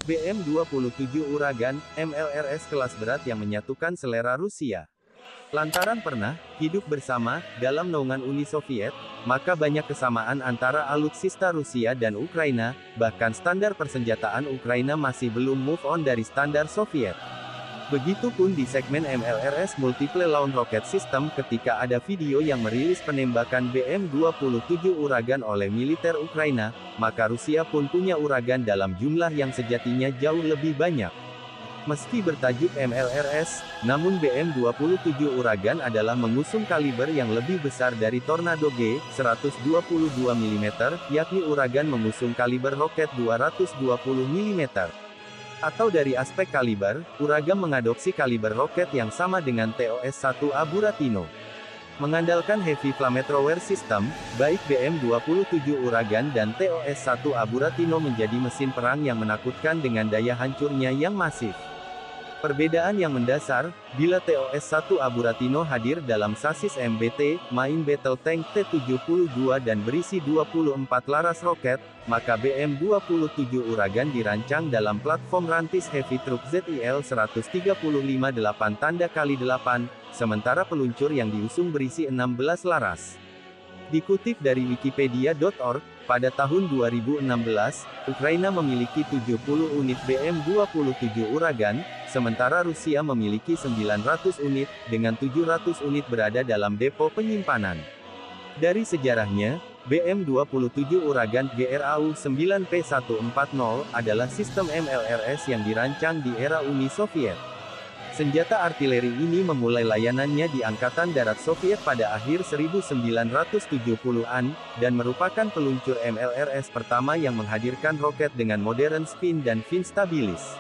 BM-27 Uragan, MLRS kelas berat yang menyatukan selera Rusia. Lantaran pernah hidup bersama dalam naungan Uni Soviet, maka banyak kesamaan antara alutsista Rusia dan Ukraina, bahkan standar persenjataan Ukraina masih belum move on dari standar Soviet. Begitupun di segmen MLRS Multiple Launch Rocket System ketika ada video yang merilis penembakan BM-27 Uragan oleh militer Ukraina, maka Rusia pun punya Uragan dalam jumlah yang sejatinya jauh lebih banyak. Meski bertajuk MLRS, namun BM-27 Uragan adalah mengusung kaliber yang lebih besar dari Tornado G, 122 mm, yakni Uragan mengusung kaliber roket 220 mm. Atau dari aspek kaliber, Uragan mengadopsi kaliber roket yang sama dengan TOS-1 A Buratino. Mengandalkan Heavy Flamethrower System, baik BM-27 Uragan dan TOS-1 A Buratino menjadi mesin perang yang menakutkan dengan daya hancurnya yang masif. Perbedaan yang mendasar, bila TOS-1 A Buratino hadir dalam sasis MBT, Main Battle Tank T-72 dan berisi 24 laras roket, maka BM-27 Uragan dirancang dalam platform rantis Heavy Truck ZIL 135-8 tanda kali 8, sementara peluncur yang diusung berisi 16 laras. Dikutip dari wikipedia.org, pada tahun 2016, Ukraina memiliki 70 unit BM-27 Uragan, sementara Rusia memiliki 900 unit, dengan 700 unit berada dalam depo penyimpanan. Dari sejarahnya, BM-27 Uragan GRAU-9P140 adalah sistem MLRS yang dirancang di era Uni Soviet. Senjata artileri ini memulai layanannya di Angkatan Darat Soviet pada akhir 1970-an, dan merupakan peluncur MLRS pertama yang menghadirkan roket dengan modern spin dan fin stabilis.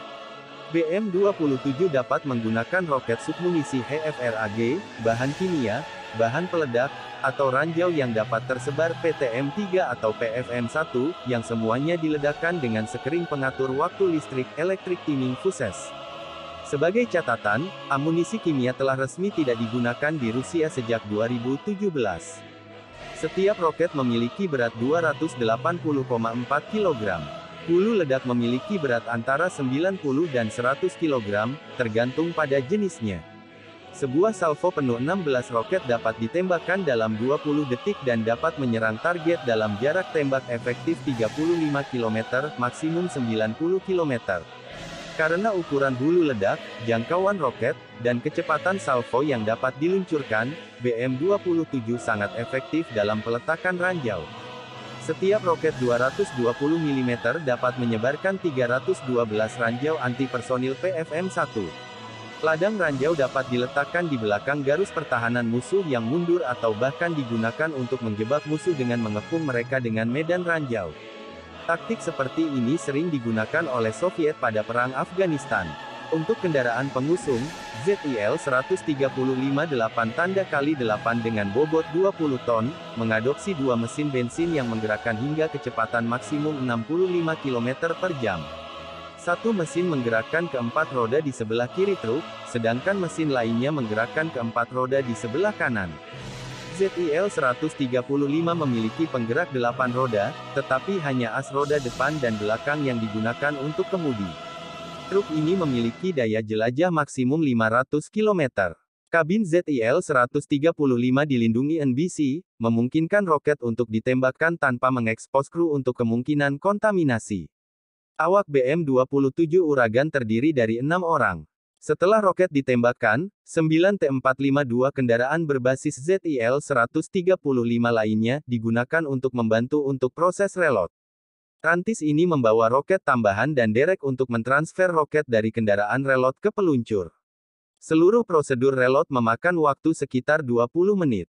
BM-27 dapat menggunakan roket submunisi HFRAG, bahan kimia, bahan peledak, atau ranjau yang dapat tersebar PTM-3 atau PFM-1, yang semuanya diledakkan dengan sekring pengatur waktu listrik Electric Timing Fuses. Sebagai catatan, amunisi kimia telah resmi tidak digunakan di Rusia sejak 2017. Setiap roket memiliki berat 280,4 kg. Hulu ledak memiliki berat antara 90 dan 100 kg, tergantung pada jenisnya. Sebuah salvo penuh 16 roket dapat ditembakkan dalam 20 detik dan dapat menyerang target dalam jarak tembak efektif 35 km, maksimum 90 km. Karena ukuran hulu ledak, jangkauan roket, dan kecepatan salvo yang dapat diluncurkan, BM-27 sangat efektif dalam peletakan ranjau. Setiap roket 220 mm dapat menyebarkan 312 ranjau anti-personil PFM-1. Ladang ranjau dapat diletakkan di belakang garis pertahanan musuh yang mundur atau bahkan digunakan untuk menjebak musuh dengan mengepung mereka dengan medan ranjau. Taktik seperti ini sering digunakan oleh Soviet pada Perang Afghanistan. Untuk kendaraan pengusung, ZIL 135-8 tanda kali 8 dengan bobot 20 ton, mengadopsi dua mesin bensin yang menggerakkan hingga kecepatan maksimum 65 km per jam. Satu mesin menggerakkan keempat roda di sebelah kiri truk, sedangkan mesin lainnya menggerakkan keempat roda di sebelah kanan. ZIL 135 memiliki penggerak 8 roda, tetapi hanya as roda depan dan belakang yang digunakan untuk kemudi. Truk ini memiliki daya jelajah maksimum 500 km. Kabin ZIL 135 dilindungi NBC, memungkinkan roket untuk ditembakkan tanpa mengekspos kru untuk kemungkinan kontaminasi. Awak BM-27 Uragan terdiri dari 6 orang. Setelah roket ditembakkan, 9 T-452 kendaraan berbasis ZIL 135 lainnya digunakan untuk membantu untuk proses reload. Rantis ini membawa roket tambahan dan derek untuk mentransfer roket dari kendaraan reload ke peluncur. Seluruh prosedur reload memakan waktu sekitar 20 menit.